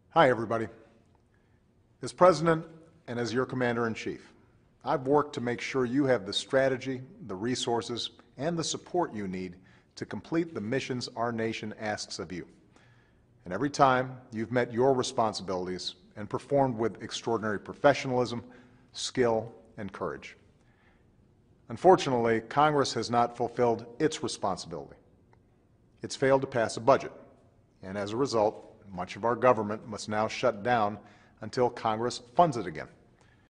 Hi, everybody. As President and as your Commander-in-Chief, I've worked to make sure you have the strategy, the resources, and the support you need to complete the missions our nation asks of you. And every time, you've met your responsibilities and performed with extraordinary professionalism, skill, and courage. Unfortunately, Congress has not fulfilled its responsibility. It's failed to pass a budget, and as a result, much of our government must now shut down until Congress funds it again.